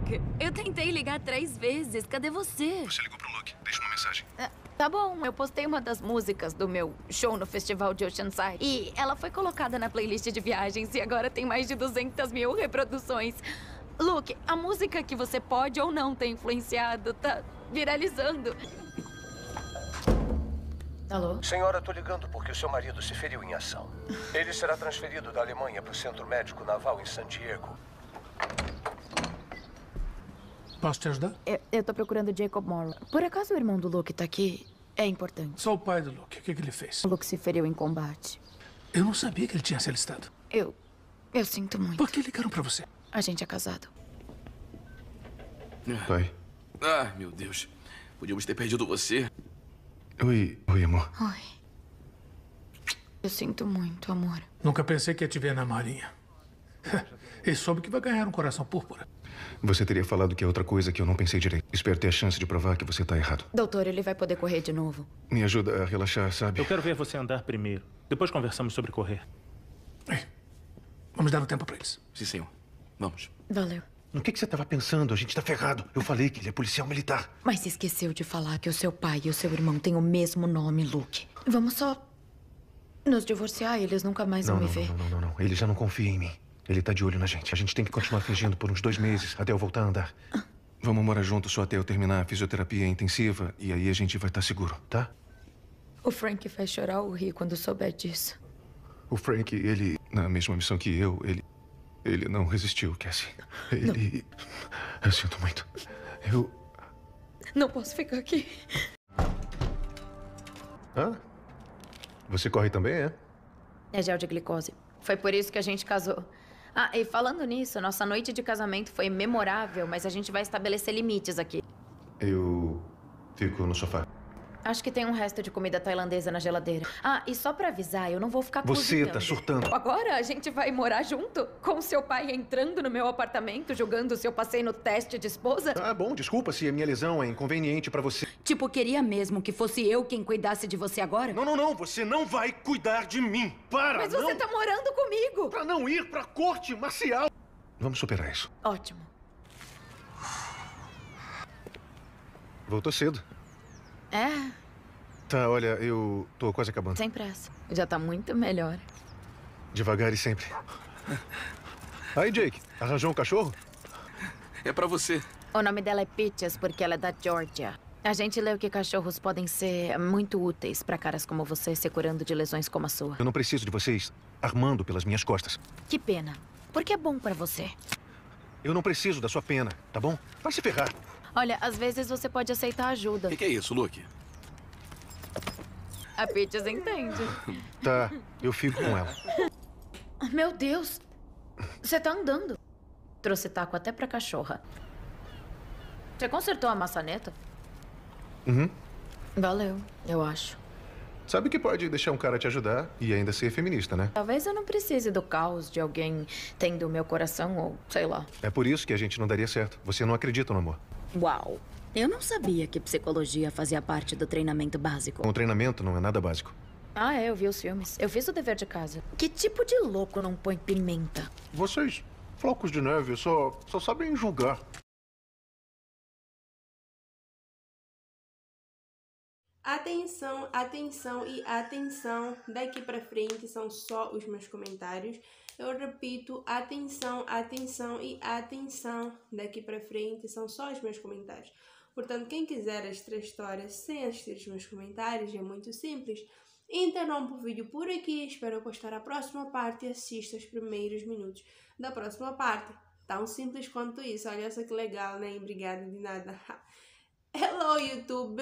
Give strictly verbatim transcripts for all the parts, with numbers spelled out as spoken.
Luke, eu tentei ligar três vezes. Cadê você? Você ligou pro Luke. Deixa uma mensagem. Ah, tá bom, eu postei uma das músicas do meu show no festival de Oceanside. E ela foi colocada na playlist de viagens e agora tem mais de duzentas mil reproduções. Luke, a música que você pode ou não ter influenciado tá viralizando. Alô? Senhora, tô ligando porque o seu marido se feriu em ação. Ele será transferido da Alemanha para o Centro Médico Naval em San Diego. Posso te ajudar? Eu, eu tô procurando Jacob Morrow. Por acaso o irmão do Luke tá aqui? É importante. Sou o pai do Luke. O que, que ele fez? O Luke se feriu em combate. Eu não sabia que ele tinha se alistado. Eu... eu sinto muito. Por que ligaram pra você? A gente é casado. Pai. Ah, meu Deus. Podíamos ter perdido você. Oi, oi, amor. Oi. Eu sinto muito, amor. Nunca pensei que ia te ver na Marinha. E soube que vai ganhar um coração púrpura. Você teria falado que é outra coisa que eu não pensei direito. Espero ter a chance de provar que você tá errado. Doutor, ele vai poder correr de novo. Me ajuda a relaxar, sabe? Eu quero ver você andar primeiro. Depois conversamos sobre correr. Ei, vamos dar um tempo pra eles. Sim, senhor. Vamos. Valeu. No que, que você estava pensando? A gente tá ferrado. Eu falei que ele é policial militar. Mas se esqueceu de falar que o seu pai e o seu irmão têm o mesmo nome, Luke. Vamos só nos divorciar e eles nunca mais Não, vão não, me ver. não, não, não, não. Ele já não confia em mim. Ele tá de olho na gente. A gente tem que continuar fingindo por uns dois meses, até eu voltar a andar. Ah. Vamos morar juntos só até eu terminar a fisioterapia intensiva. E aí a gente vai estar seguro, tá? O Frank vai chorar ou rir quando souber disso. O Frank, ele... na mesma missão que eu, ele... Ele não resistiu, Cassie. Ele... Não. Eu sinto muito. Eu... Não posso ficar aqui. Hã? Você corre também, é? É gel de glicose. Foi por isso que a gente casou. Ah, e falando nisso, nossa noite de casamento foi memorável, mas a gente vai estabelecer limites aqui. Eu... fico no sofá. Acho que tem um resto de comida tailandesa na geladeira. Ah, e só pra avisar, eu não vou ficar Você cozinhando. tá surtando. Agora a gente vai morar junto? Com seu pai entrando no meu apartamento, julgando se eu passei no teste de esposa? Ah, bom, desculpa se a minha lesão é inconveniente pra você. Tipo, queria mesmo que fosse eu quem cuidasse de você agora? Não, não, não. Você não vai cuidar de mim. Para, Mas você não. tá morando comigo. Pra não ir pra corte marcial. Vamos superar isso. Ótimo. Voltou cedo. É, Tá, olha, eu tô quase acabando. sem pressa. Já tá muito melhor. Devagar e sempre. Aí, Jake, arranjou um cachorro? É pra você. O nome dela é Peaches porque ela é da Georgia. A gente leu que cachorros podem ser muito úteis pra caras como você se curando de lesões como a sua. Eu não preciso de vocês armando pelas minhas costas. Que pena. Porque é bom pra você. Eu não preciso da sua pena, tá bom? Vai se ferrar. Olha, às vezes você pode aceitar ajuda. O que, que é isso, Luke? A Peaches entende. Tá, eu fico com ela. Meu Deus. Você tá andando. Trouxe taco até pra cachorra. Você consertou a maçaneta? Uhum. Valeu, eu acho. Sabe que pode deixar um cara te ajudar e ainda ser feminista, né? Talvez eu não precise do caos de alguém tendo o meu coração ou sei lá. É por isso que a gente não daria certo. Você não acredita no amor. Uau! Eu não sabia que psicologia fazia parte do treinamento básico. Um treinamento não é nada básico. Ah, é, eu vi os filmes. Eu fiz o dever de casa. Que tipo de louco não põe pimenta? Vocês, flocos de neve, só, só sabem julgar. Atenção, atenção e atenção. Daqui pra frente são só os meus comentários. Eu repito, atenção, atenção e atenção. Daqui pra frente são só os meus comentários. Portanto, quem quiser esta história sem assistir os meus comentários, é muito simples. Interrompa o vídeo por aqui, espero postar a próxima parte e assista os primeiros minutos da próxima parte. Tão simples quanto isso. Olha só que legal, né? Obrigada de nada. Hello, YouTube!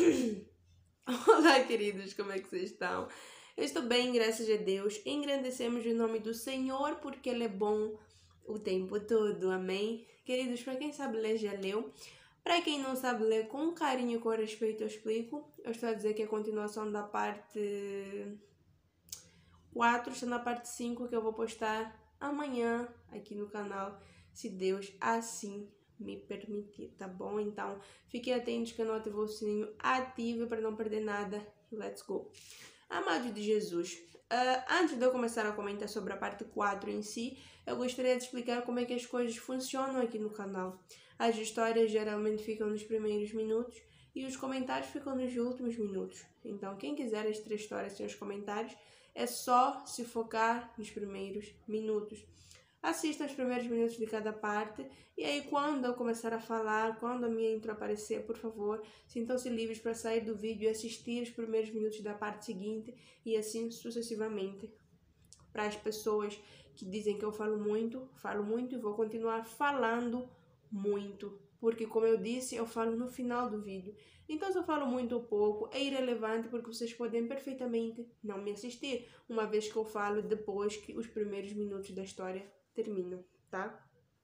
Olá, queridos, como é que vocês estão? Eu estou bem, graças a Deus. Engrandecemos o nome do Senhor, porque Ele é bom o tempo todo, amém? Queridos, para quem sabe ler, já leu. Para quem não sabe ler, com carinho e com respeito, eu explico. Eu estou a dizer que é a continuação da parte quatro, está na parte cinco, que eu vou postar amanhã aqui no canal, se Deus assim me permitir, tá bom? Então, fiquem atentos, que não ativou o sininho, ative para não perder nada. Let's go! Amado de Jesus, Uh, antes de eu começar a comentar sobre a parte quatro em si, eu gostaria de explicar como é que as coisas funcionam aqui no canal. As histórias geralmente ficam nos primeiros minutos e os comentários ficam nos últimos minutos. Então, quem quiser as três histórias sem os comentários, é só se focar nos primeiros minutos. Assistam os primeiros minutos de cada parte e aí quando eu começar a falar, quando a minha intro aparecer, por favor, sintam-se livres para sair do vídeo e assistir os primeiros minutos da parte seguinte e assim sucessivamente. Para as pessoas que dizem que eu falo muito, falo muito e vou continuar falando muito, porque como eu disse, eu falo no final do vídeo. Então se eu falo muito ou pouco, é irrelevante porque vocês podem perfeitamente não me assistir, uma vez que eu falo depois que os primeiros minutos da história terminam, tá?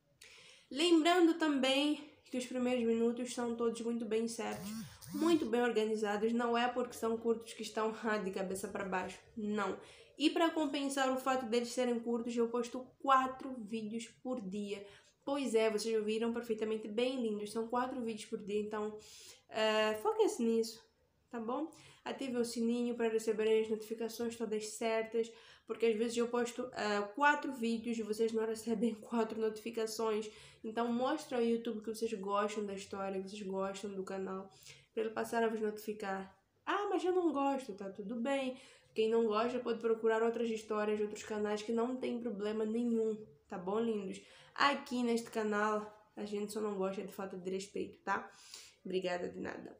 Lembrando também que os primeiros minutos são todos muito bem certos, muito bem organizados, não é porque são curtos que estão de cabeça para baixo, não. E para compensar o fato deles serem curtos, eu posto quatro vídeos por dia. Pois é, vocês ouviram perfeitamente, bem lindos, são quatro vídeos por dia, então uh, foquem-se nisso, tá bom? Ativem o sininho para receberem as notificações todas certas, porque às vezes eu posto uh, quatro vídeos e vocês não recebem quatro notificações. Então mostra ao YouTube que vocês gostam da história, que vocês gostam do canal, para ele passar a vos notificar. Ah, mas eu não gosto, tá tudo bem. Quem não gosta pode procurar outras histórias de outros canais que não tem problema nenhum, tá bom, lindos? Aqui neste canal a gente só não gosta de falta de respeito, tá? Obrigada de nada.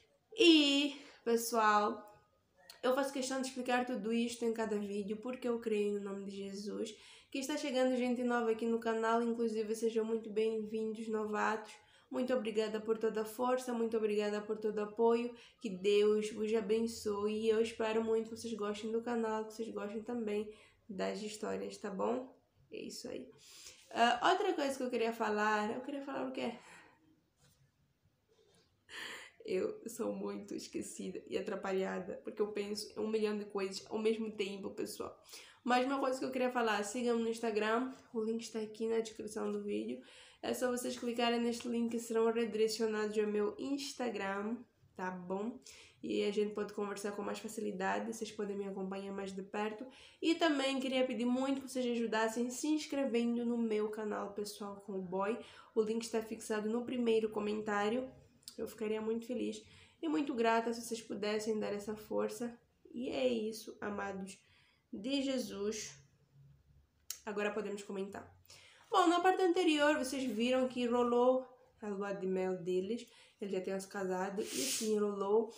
E, pessoal, eu faço questão de explicar tudo isto em cada vídeo porque eu creio no nome de Jesus que está chegando gente nova aqui no canal, inclusive sejam muito bem-vindos, novatos. Muito obrigada por toda a força, muito obrigada por todo o apoio, que Deus vos abençoe e eu espero muito que vocês gostem do canal, que vocês gostem também das histórias, tá bom? É isso aí. Uh, outra coisa que eu queria falar, eu queria falar o quê? Eu sou muito esquecida e atrapalhada, porque eu penso em um milhão de coisas ao mesmo tempo, pessoal. Mas uma coisa que eu queria falar, sigam-me no Instagram, o link está aqui na descrição do vídeo. É só vocês clicarem neste link que serão redirecionados ao meu Instagram, tá bom? E a gente pode conversar com mais facilidade, vocês podem me acompanhar mais de perto. E também queria pedir muito que vocês ajudassem se inscrevendo no meu canal pessoal com o boy. O link está fixado no primeiro comentário. Eu ficaria muito feliz e muito grata se vocês pudessem dar essa força. E é isso, amados de Jesus. Agora podemos comentar. Bom, na parte anterior vocês viram que rolou a lua de mel deles. Eles já tinham se casado e sim, rolou.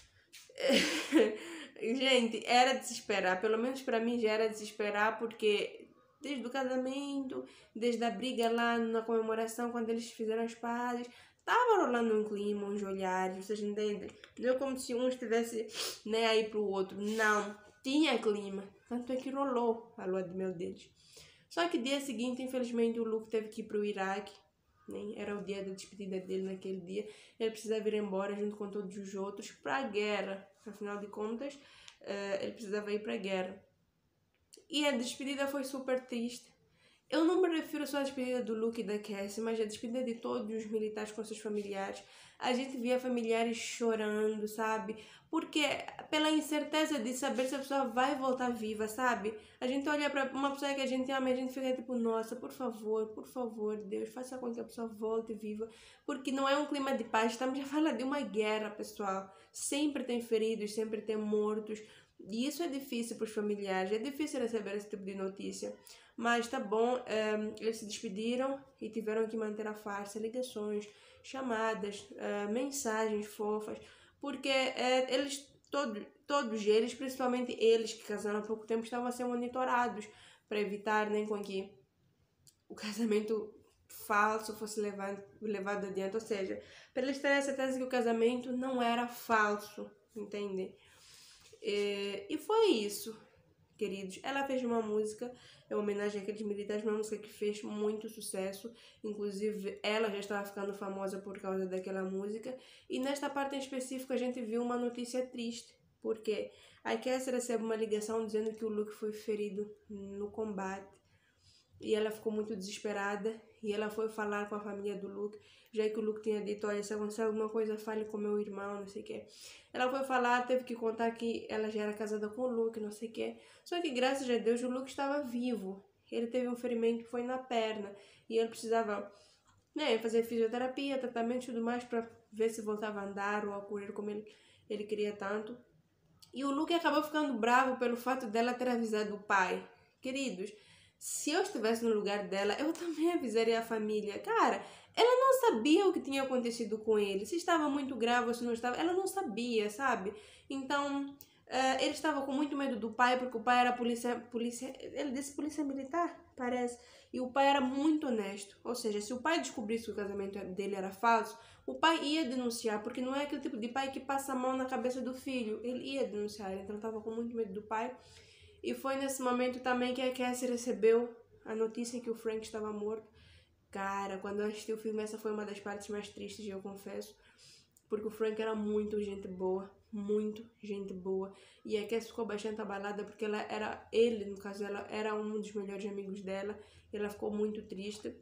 Gente, era de se esperar. Pelo menos pra mim já era de se esperar, porque desde o casamento, desde a briga lá na comemoração, quando eles fizeram as pazes, tava rolando um clima, uns olhares, vocês entendem? Não é como se um estivesse né, aí pro outro. Não, tinha clima. Tanto é que rolou a lua de mel deles. Só que dia seguinte, infelizmente, o Luke teve que ir pro Iraque. Né? Era o dia da despedida dele naquele dia. Ele precisava ir embora junto com todos os outros para a guerra. Afinal de contas, uh, ele precisava ir para a guerra. E a despedida foi super triste. Eu não me refiro só à despedida do Luke e da Cassie, mas à despedida de todos os militares com seus familiares. A gente via familiares chorando, sabe? Porque pela incerteza de saber se a pessoa vai voltar viva, sabe? A gente olha para uma pessoa que a gente ama e a gente fica tipo, nossa, por favor, por favor, Deus, faça com que a pessoa volte viva. Porque não é um clima de paz, estamos a falar de uma guerra, pessoal. Sempre tem feridos, sempre tem mortos. E isso é difícil para os familiares, é difícil receber esse tipo de notícia. Mas tá bom, um, eles se despediram e tiveram que manter a farsa, ligações, chamadas, uh, mensagens fofas, porque uh, eles, todo, todos eles, principalmente eles que casaram há pouco tempo, estavam a ser monitorados para evitar né, com que o casamento falso fosse levado, levado adiante, ou seja, para eles terem a certeza que o casamento não era falso, entende? E, e foi isso, queridos. Ela fez uma música em homenagem àqueles militares, uma música que fez muito sucesso. Inclusive, ela já estava ficando famosa por causa daquela música. E nesta parte em específico, a gente viu uma notícia triste. Porque a Cassie recebe uma ligação dizendo que o Luke foi ferido no combate. E ela ficou muito desesperada. E ela foi falar com a família do Luke, já que o Luke tinha dito, olha, se acontecer alguma coisa, fale com meu irmão, não sei o quê. Ela foi falar, teve que contar que ela já era casada com o Luke, não sei o quê. Só que, graças a Deus, o Luke estava vivo. Ele teve um ferimento que foi na perna. E ele precisava, né, fazer fisioterapia, tratamento e tudo mais para ver se voltava a andar ou a correr como ele, ele queria tanto. E o Luke acabou ficando bravo pelo fato dela ter avisado o pai. Queridos, se eu estivesse no lugar dela, eu também avisaria a família. Cara, ela não sabia o que tinha acontecido com ele. Se estava muito grave ou se não estava, ela não sabia, sabe? Então, uh, ele estava com muito medo do pai, porque o pai era polícia, polícia... Ele disse polícia militar, parece. E o pai era muito honesto. Ou seja, se o pai descobrisse que o casamento dele era falso, o pai ia denunciar, porque não é aquele tipo de pai que passa a mão na cabeça do filho. Ele ia denunciar, então estava com muito medo do pai. E foi nesse momento também que a Cassie recebeu a notícia que o Frank estava morto. Cara, quando eu assisti o filme, essa foi uma das partes mais tristes, eu confesso. Porque o Frank era muito gente boa, muito gente boa. E a Cassie ficou bastante abalada porque ela era, ele, no caso, ela era um dos melhores amigos dela. E ela ficou muito triste.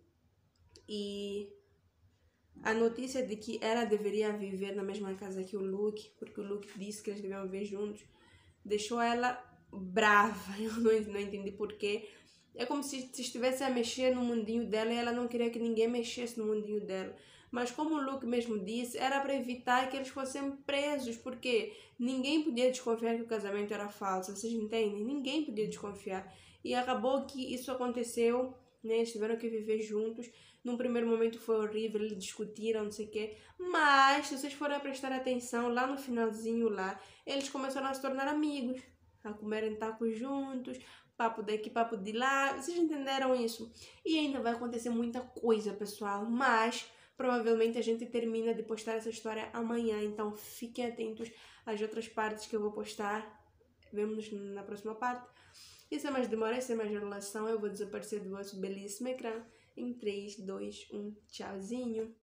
E a notícia de que ela deveria viver na mesma casa que o Luke, porque o Luke disse que eles deviam viver juntos, deixou ela brava. Eu não, não entendi porquê. É como se, se estivesse a mexer no mundinho dela e ela não queria que ninguém mexesse no mundinho dela. Mas como o Luke mesmo disse, era para evitar que eles fossem presos, porque ninguém podia desconfiar que o casamento era falso, vocês entendem? Ninguém podia desconfiar. E acabou que isso aconteceu, né? Eles tiveram que viver juntos. Num primeiro momento foi horrível, eles discutiram, não sei o quê. Mas, se vocês forem prestar atenção, lá no finalzinho lá, eles começaram a se tornar amigos, a comerem tacos juntos, papo daqui, papo de lá. Vocês entenderam isso? E ainda vai acontecer muita coisa, pessoal. Mas, provavelmente, a gente termina de postar essa história amanhã. Então, fiquem atentos às outras partes que eu vou postar. Vemo-nos na próxima parte. E sem mais demora, sem mais enrolação, eu vou desaparecer do vosso belíssimo ecrã. Em três, dois, um, tchauzinho!